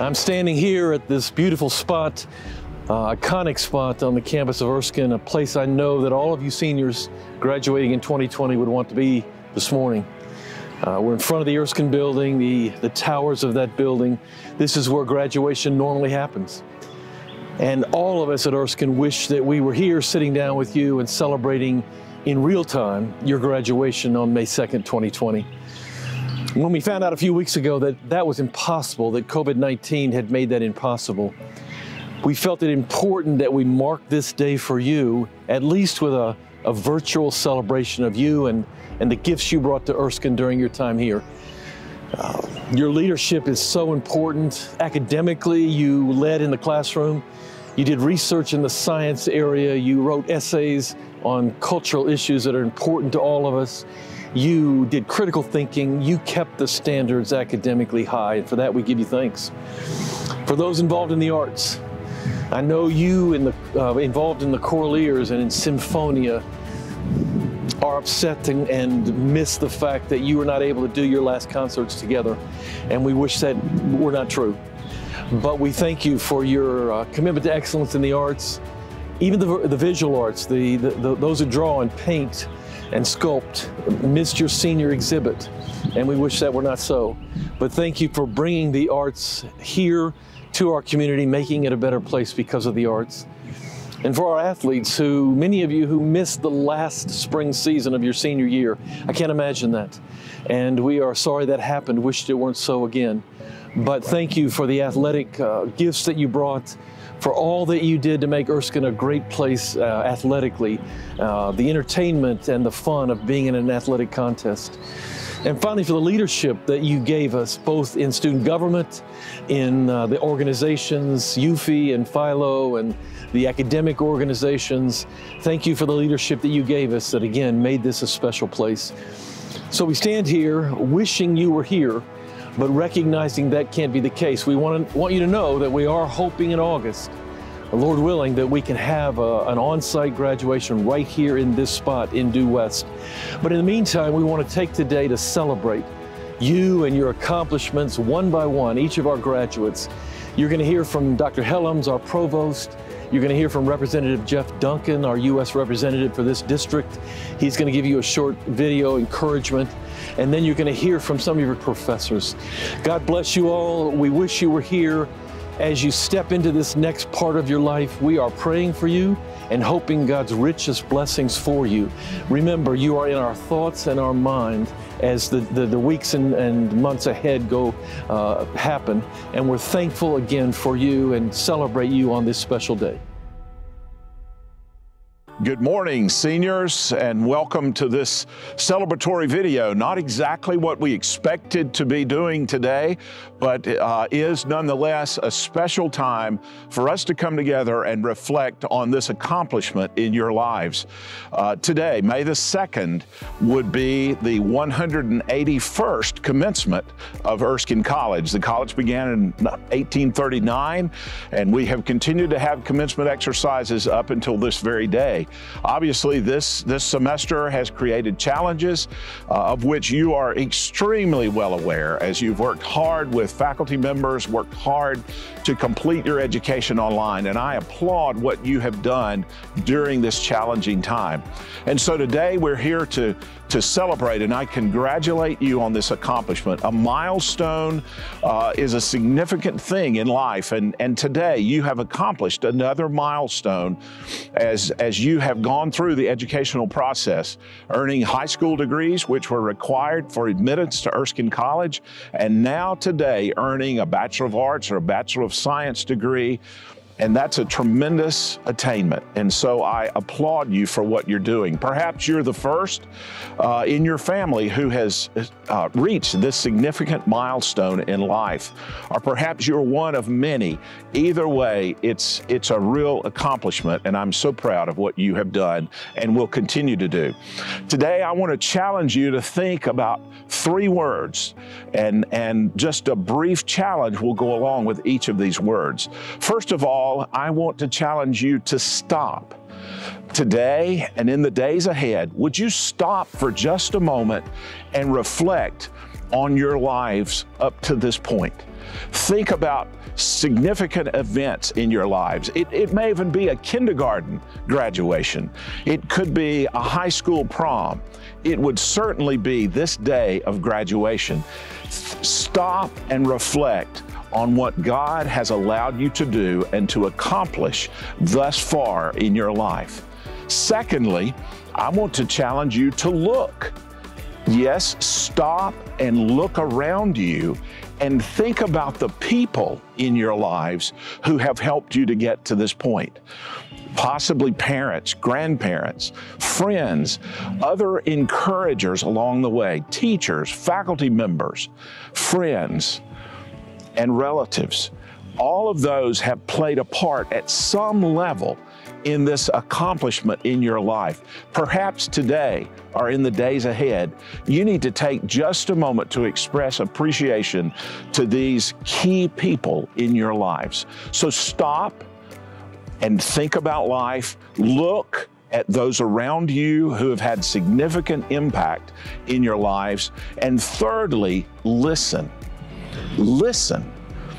I'm standing here at this beautiful spot, iconic spot on the campus of Erskine, a place I know that all of you seniors graduating in 2020 would want to be this morning. We're in front of the Erskine building, the towers of that building. This is where graduation normally happens. And all of us at Erskine wish that we were here sitting down with you and celebrating in real time your graduation on May 2nd, 2020. When we found out a few weeks ago that that was impossible, that COVID-19 had made that impossible, we felt it important that we mark this day for you, at least with a virtual celebration of you and the gifts you brought to Erskine during your time here. Your leadership is so important. Academically, you led in the classroom. You did research in the science area. You wrote essays on cultural issues that are important to all of us. You did critical thinking. You kept the standards academically high, and for that we give you thanks. For those involved in the arts, I know you involved in the Choraleers and in Symphonia are upset and miss the fact that you were not able to do your last concerts together, and we wish that were not true. But we thank you for your commitment to excellence in the arts, even the visual arts, those who draw and paint and sculpt missed your senior exhibit, and we wish that were not so. But thank you for bringing the arts here to our community, making it a better place because of the arts. And for our athletes, many of you who missed the last spring season of your senior year, I can't imagine that. And we are sorry that happened, wished it weren't so again. But thank you for the athletic gifts that you brought, for all that you did to make Erskine a great place athletically, the entertainment and the fun of being in an athletic contest. And finally, for the leadership that you gave us, both in student government, in the organizations, UFI and Philo, and the academic organizations. Thank you for the leadership that you gave us that, again, made this a special place. So we stand here wishing you were here, but recognizing that can't be the case. We want you to know that we are hoping in August, Lord willing, that we can have an on-site graduation right here in this spot in Due West. But in the meantime, we want to take today to celebrate you and your accomplishments one by one, each of our graduates. You're going to hear from Dr. Helms, our provost. You're going to hear from Representative Jeff Duncan, our U.S. representative for this district. He's going to give you a short video encouragement. And then you're going to hear from some of your professors. God bless you all. We wish you were here. As you step into this next part of your life, we are praying for you and hoping God's richest blessings for you. Remember, you are in our thoughts and our mind as the weeks and months ahead happen. And we're thankful again for you and celebrate you on this special day. Good morning, seniors, and welcome to this celebratory video. Not exactly what we expected to be doing today, but is nonetheless a special time for us to come together and reflect on this accomplishment in your lives. Today, May the 2nd, would be the 181st commencement of Erskine College. The college began in 1839, and we have continued to have commencement exercises up until this very day. Obviously, this semester has created challenges of which you are extremely well aware as you've worked hard with faculty members, worked hard to complete your education online, and I applaud what you have done during this challenging time. And so today we're here to celebrate, and I congratulate you on this accomplishment. A milestone is a significant thing in life, and today you have accomplished another milestone as you have gone through the educational process, earning high school degrees, which were required for admittance to Erskine College, and now today earning a Bachelor of Arts or a Bachelor of Science degree. And that's a tremendous attainment. And so I applaud you for what you're doing. Perhaps you're the first in your family who has reached this significant milestone in life, or perhaps you're one of many. Either way, it's a real accomplishment, and I'm so proud of what you have done and will continue to do. Today, I want to challenge you to think about 3 words, and just a brief challenge will go along with each of these words. First of all, I want to challenge you to stop. Today and in the days ahead, would you stop for just a moment and reflect on your lives up to this point? Think about significant events in your lives. It may even be a kindergarten graduation. It could be a high school prom. It would certainly be this day of graduation. Stop and reflect on what God has allowed you to do and to accomplish thus far in your life. Secondly, I want to challenge you to look. Yes, stop and look around you and think about the people in your lives who have helped you to get to this point. Possibly parents, grandparents, friends, other encouragers along the way, teachers, faculty members, friends, and relatives. All of those have played a part at some level in this accomplishment in your life. Perhaps today or in the days ahead, you need to take just a moment to express appreciation to these key people in your lives. So stop and think about life. Look at those around you who have had significant impact in your lives. And thirdly, listen. Listen.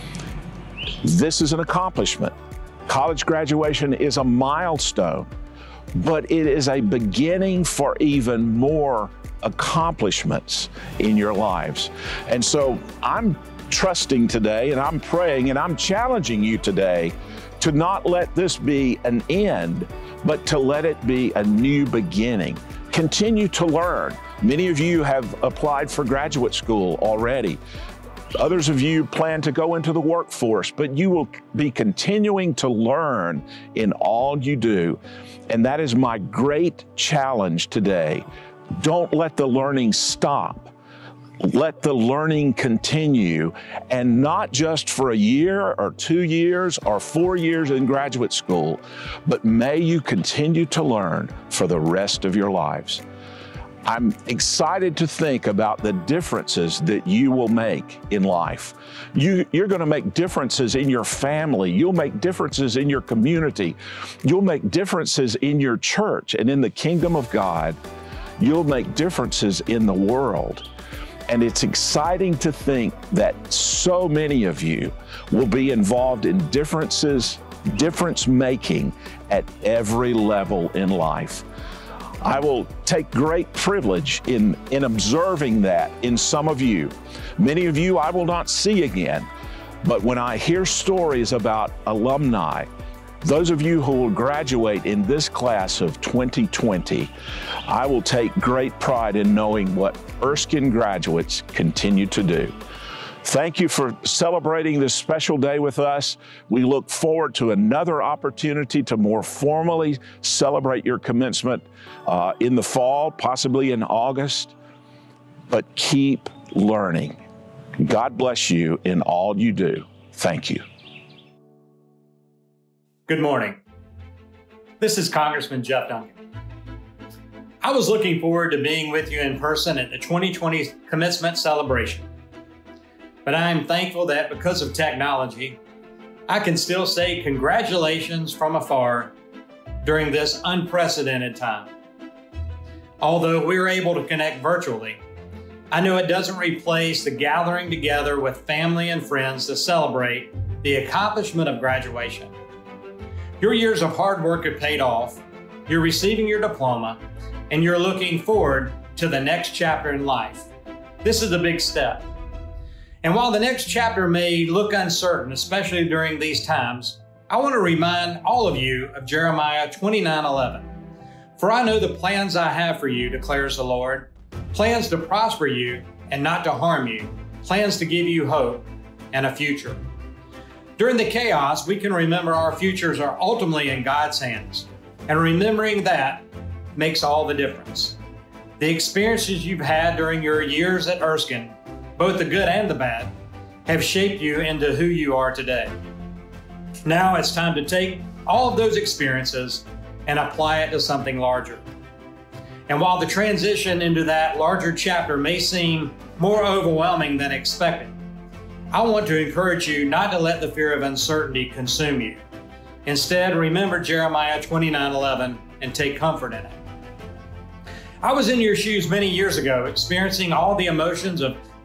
This is an accomplishment. College graduation is a milestone, but it is a beginning for even more accomplishments in your lives. And so I'm trusting today, and I'm praying, and I'm challenging you today to not let this be an end, but to let it be a new beginning. Continue to learn. Many of you have applied for graduate school already. Others of you plan to go into the workforce, but you will be continuing to learn in all you do. And that is my great challenge today. Don't let the learning stop. Let the learning continue, and not just for a year or 2 years or 4 years in graduate school, but may you continue to learn for the rest of your lives. I'm excited to think about the differences that you will make in life. You're going to make differences in your family. You'll make differences in your community. You'll make differences in your church and in the kingdom of God. You'll make differences in the world. And it's exciting to think that so many of you will be involved in difference making at every level in life. I will take great privilege in observing that in some of you. Many of you I will not see again, but when I hear stories about alumni, those of you who will graduate in this class of 2020, I will take great pride in knowing what Erskine graduates continue to do. Thank you for celebrating this special day with us. We look forward to another opportunity to more formally celebrate your commencement in the fall, possibly in August. But keep learning. God bless you in all you do. Thank you. Good morning. This is Congressman Jeff Duncan. I was looking forward to being with you in person at the 2020 commencement celebration. But I am thankful that because of technology, I can still say congratulations from afar during this unprecedented time. Although we were able to connect virtually, I know it doesn't replace the gathering together with family and friends to celebrate the accomplishment of graduation. Your years of hard work have paid off, you're receiving your diploma, and you're looking forward to the next chapter in life. This is a big step. And while the next chapter may look uncertain, especially during these times, I want to remind all of you of Jeremiah 29:11. For I know the plans I have for you, declares the Lord, plans to prosper you and not to harm you, plans to give you hope and a future. During the chaos, we can remember our futures are ultimately in God's hands, and remembering that makes all the difference. The experiences you've had during your years at Erskine, both the good and the bad, have shaped you into who you are today. Now it's time to take all of those experiences and apply it to something larger. And while the transition into that larger chapter may seem more overwhelming than expected, I want to encourage you not to let the fear of uncertainty consume you. Instead, remember Jeremiah 29:11 and take comfort in it. I was in your shoes many years ago, experiencing all the emotions of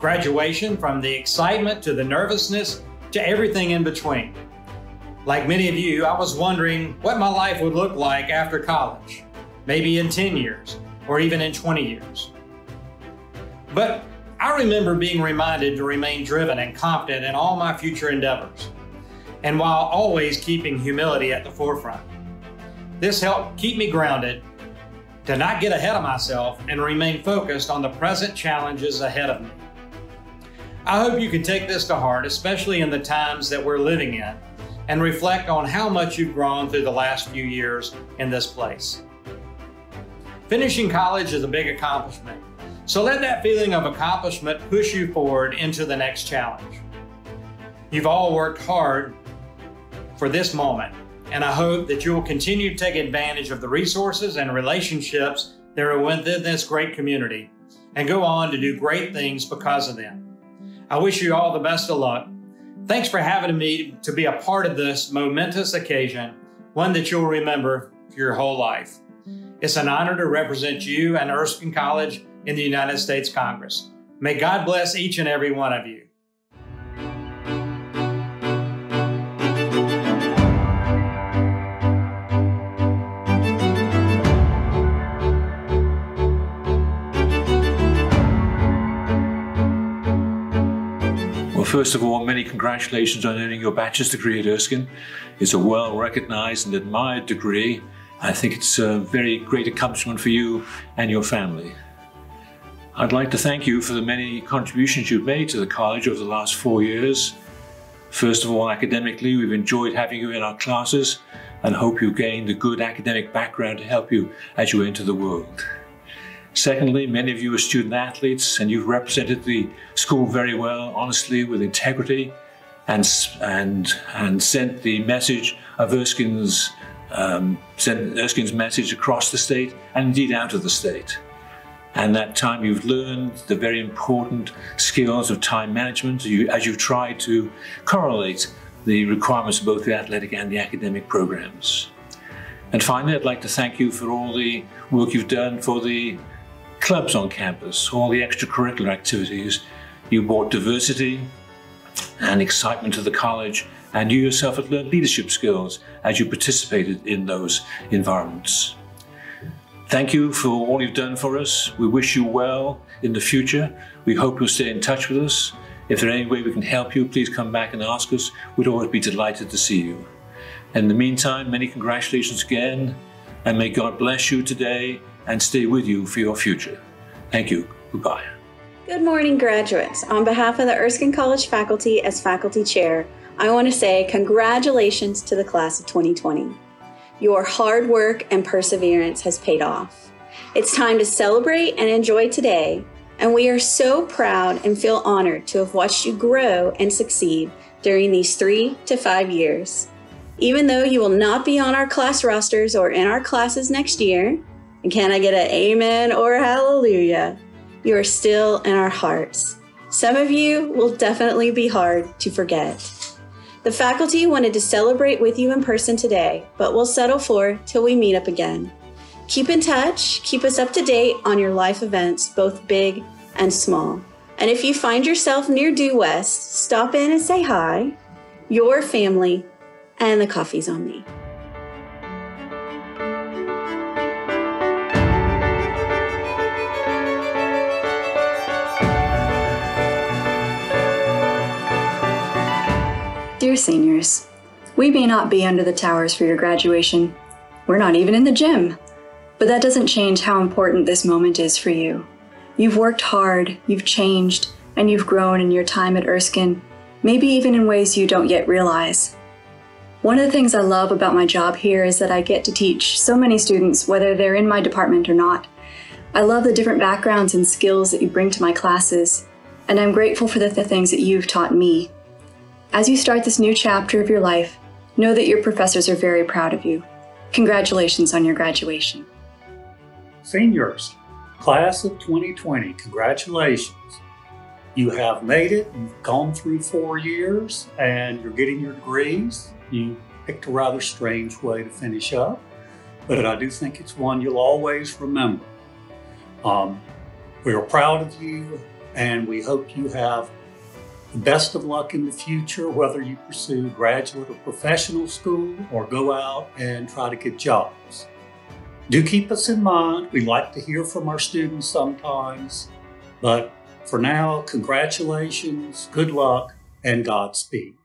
graduation, from the excitement to the nervousness to everything in between. Like many of you, I was wondering what my life would look like after college, maybe in 10 years or even in 20 years. But I remember being reminded to remain driven and confident in all my future endeavors, and while always keeping humility at the forefront. This helped keep me grounded, to not get ahead of myself and remain focused on the present challenges ahead of me. I hope you can take this to heart, especially in the times that we're living in, and reflect on how much you've grown through the last few years in this place. Finishing college is a big accomplishment, so let that feeling of accomplishment push you forward into the next challenge. You've all worked hard for this moment, and I hope that you will continue to take advantage of the resources and relationships that are within this great community and go on to do great things because of them. I wish you all the best of luck. Thanks for having me to be a part of this momentous occasion, one that you'll remember for your whole life. It's an honor to represent you and Erskine College in the United States Congress. May God bless each and every one of you. First of all, many congratulations on earning your bachelor's degree at Erskine. It's a well-recognized and admired degree. I think it's a very great accomplishment for you and your family. I'd like to thank you for the many contributions you've made to the college over the last 4 years. First of all, academically, we've enjoyed having you in our classes and hope you gained a good academic background to help you as you enter the world. Secondly, many of you are student athletes and you've represented the school very well, honestly, with integrity, and sent the message of Erskine's message across the state and indeed out of the state. And that time you've learned the very important skills of time management as you've tried to correlate the requirements of both the athletic and the academic programs. And finally, I'd like to thank you for all the work you've done for the clubs on campus, all the extracurricular activities. You brought diversity and excitement to the college, and you yourself have learned leadership skills as you participated in those environments. Thank you for all you've done for us. We wish you well in the future. We hope you'll stay in touch with us. If there's any way we can help you, please come back and ask us. We'd always be delighted to see you. In the meantime, many congratulations again, and may God bless you today and stay with you for your future. Thank you. Goodbye. Good morning, graduates. On behalf of the Erskine College faculty as faculty chair, I want to say congratulations to the class of 2020. Your hard work and perseverance has paid off. It's time to celebrate and enjoy today, and we are so proud and feel honored to have watched you grow and succeed during these 3 to 5 years. Even though you will not be on our class rosters or in our classes next year, and can I get an amen or a hallelujah, you are still in our hearts. Some of you will definitely be hard to forget. The faculty wanted to celebrate with you in person today, but we'll settle for till we meet up again. Keep in touch, keep us up to date on your life events, both big and small. And if you find yourself near Due West, stop in and say hi. Your family, and the coffee's on me. Dear seniors, we may not be under the towers for your graduation. We're not even in the gym. But that doesn't change how important this moment is for you. You've worked hard, you've changed, and you've grown in your time at Erskine, maybe even in ways you don't yet realize. One of the things I love about my job here is that I get to teach so many students, whether they're in my department or not. I love the different backgrounds and skills that you bring to my classes, and I'm grateful for the things that you've taught me. As you start this new chapter of your life, know that your professors are very proud of you. Congratulations on your graduation. Seniors, class of 2020, congratulations. You have made it, you've gone through 4 years, and you're getting your degrees. You picked a rather strange way to finish up, but I do think it's one you'll always remember. We are proud of you, and we hope you have the best of luck in the future, whether you pursue graduate or professional school or go out and try to get jobs. Do keep us in mind. We like to hear from our students sometimes, but for now, congratulations, good luck, and Godspeed.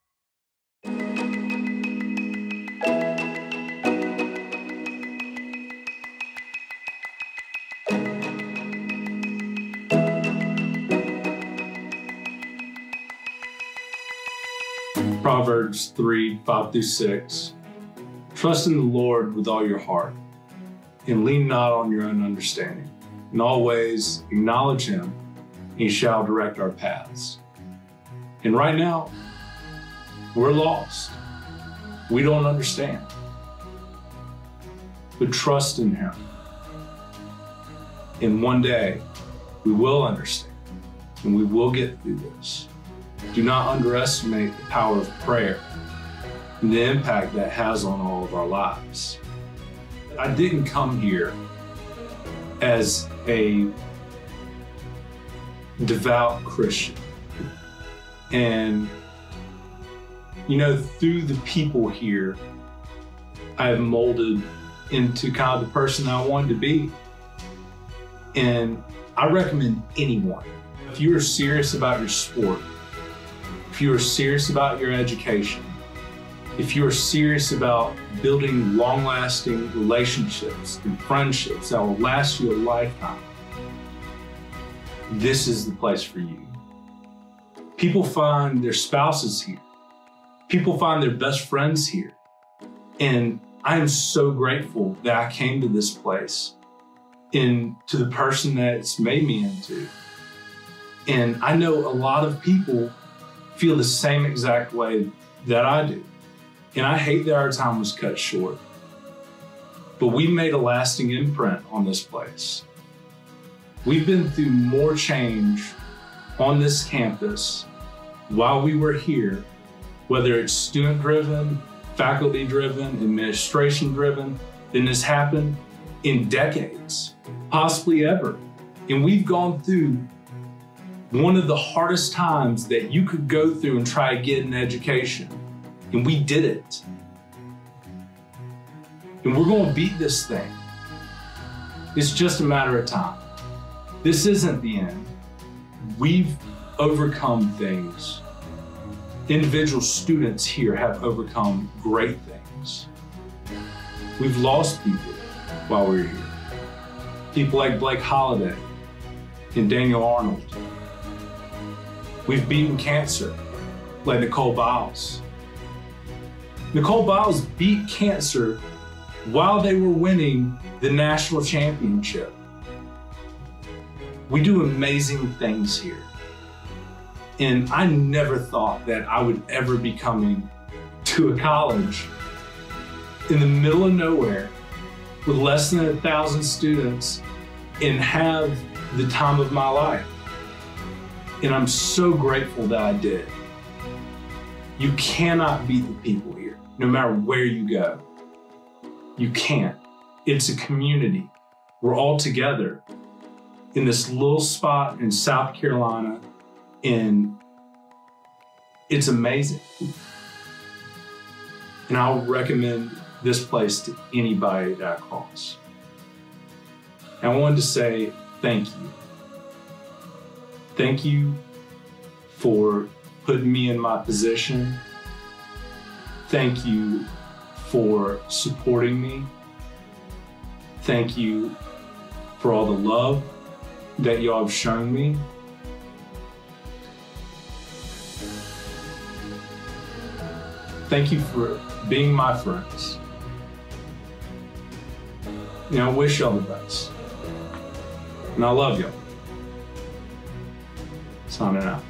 Proverbs 3:5-6. Trust in the Lord with all your heart, and lean not on your own understanding. In all ways acknowledge him, and he shall direct our paths. And right now, we're lost. We don't understand. But trust in him. And one day, we will understand, and we will get through this. Do not underestimate the power of prayer and the impact that has on all of our lives. I didn't come here as a devout Christian. And, you know, through the people here, I have molded into kind of the person I wanted to be. And I recommend anyone, if you are serious about your sport, if you are serious about your education, if you are serious about building long-lasting relationships and friendships that will last you a lifetime, this is the place for you. People find their spouses here. People find their best friends here. And I am so grateful that I came to this place and to the person that it's made me into. And I know a lot of people feel the same exact way that I do. And I hate that our time was cut short. But we made a lasting imprint on this place. We've been through more change on this campus while we were here, whether it's student-driven, faculty-driven, administration-driven, than has happened in decades, possibly ever. And we've gone through one of the hardest times that you could go through and try to get an education. And we did it. And we're going to beat this thing. It's just a matter of time. This isn't the end. We've overcome things. Individual students here have overcome great things. We've lost people while we're here. People like Blake Holliday and Daniel Arnold. We've beaten cancer, like Nicole Biles. Nicole Biles beat cancer while they were winning the national championship. We do amazing things here. And I never thought that I would ever be coming to a college in the middle of nowhere with less than 1,000 students and have the time of my life. And I'm so grateful that I did. You cannot beat the people here, no matter where you go. You can't. It's a community. We're all together in this little spot in South Carolina, and it's amazing. And I'll recommend this place to anybody that I cross. And I wanted to say thank you. Thank you for putting me in my position. Thank you for supporting me. Thank you for all the love that y'all have shown me. Thank you for being my friends. You know, I wish y'all the best. And I love y'all. Signing out.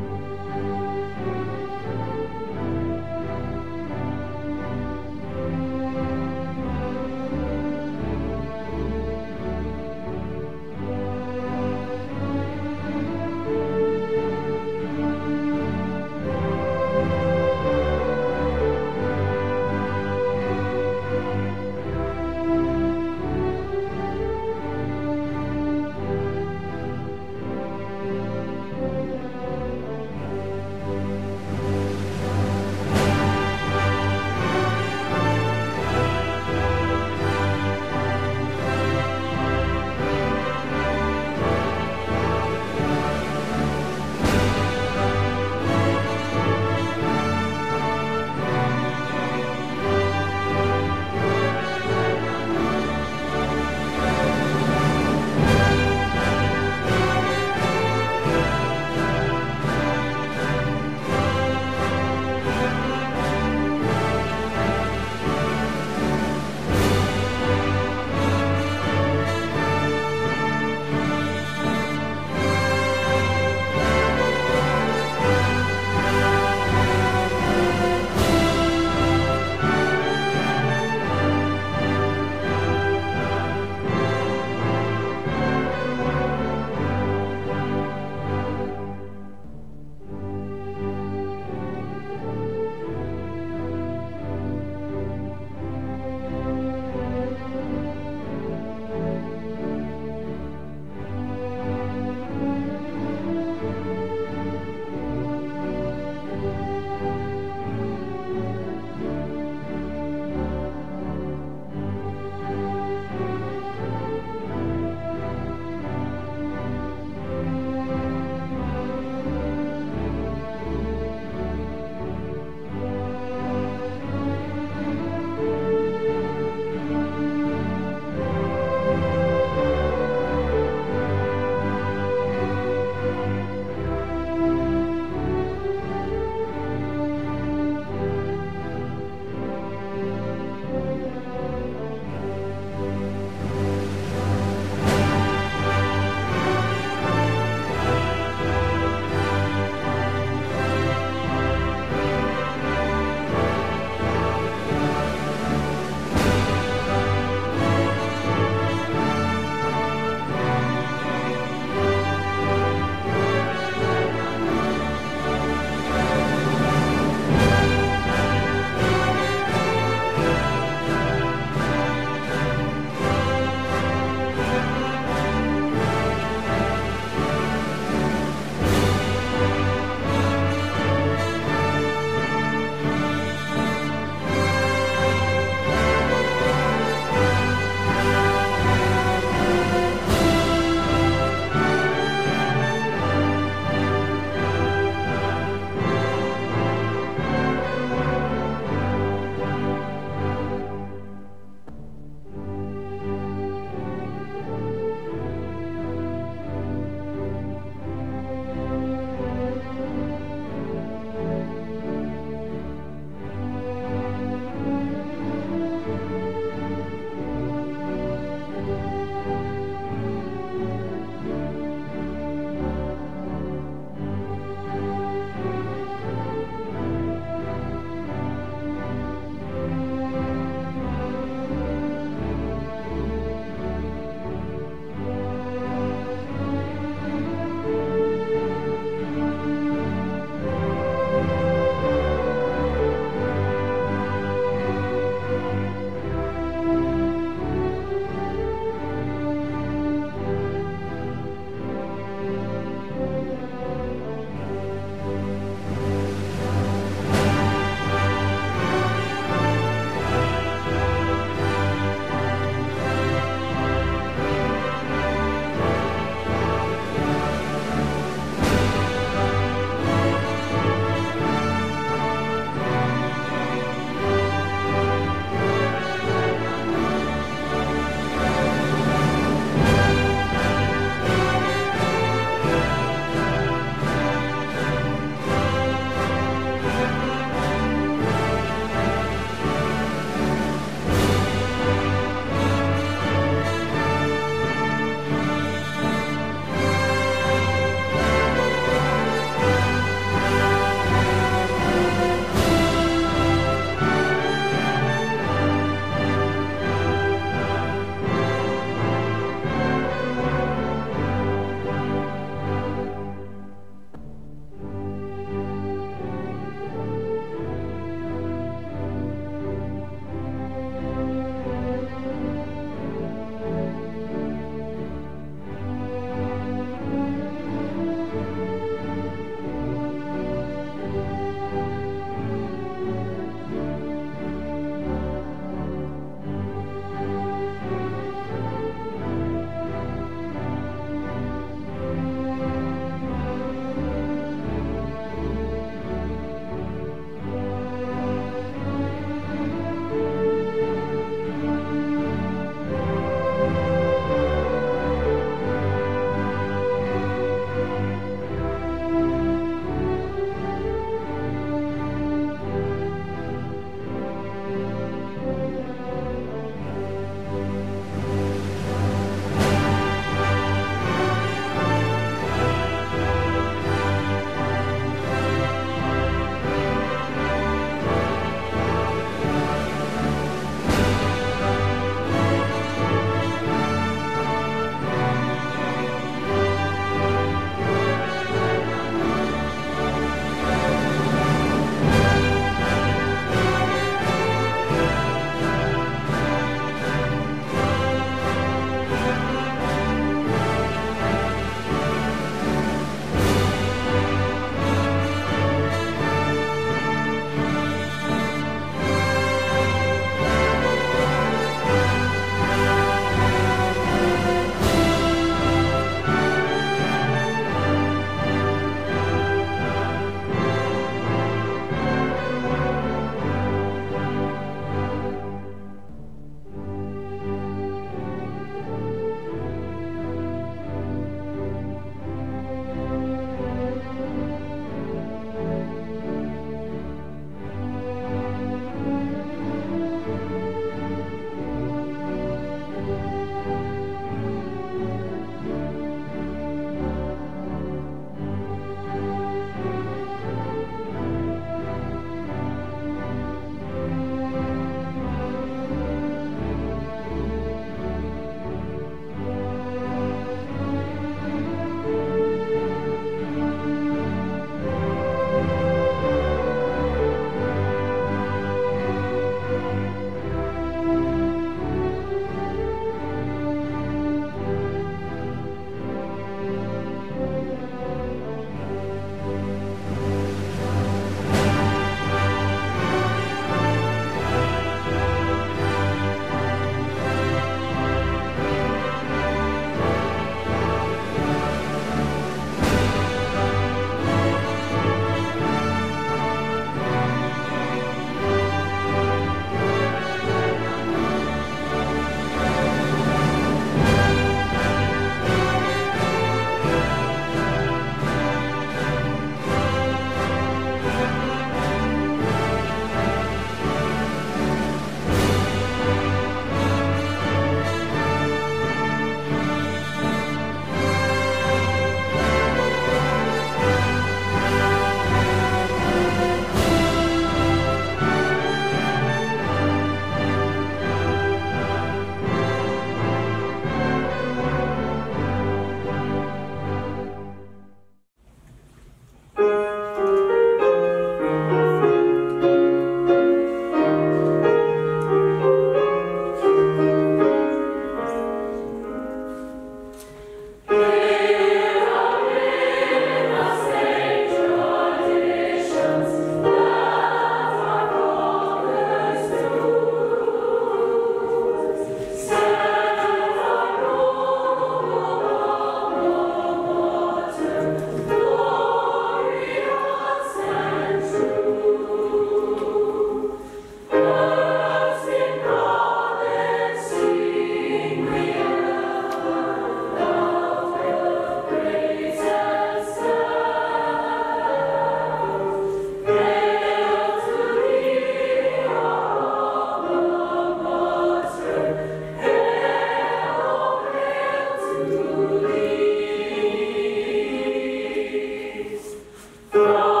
from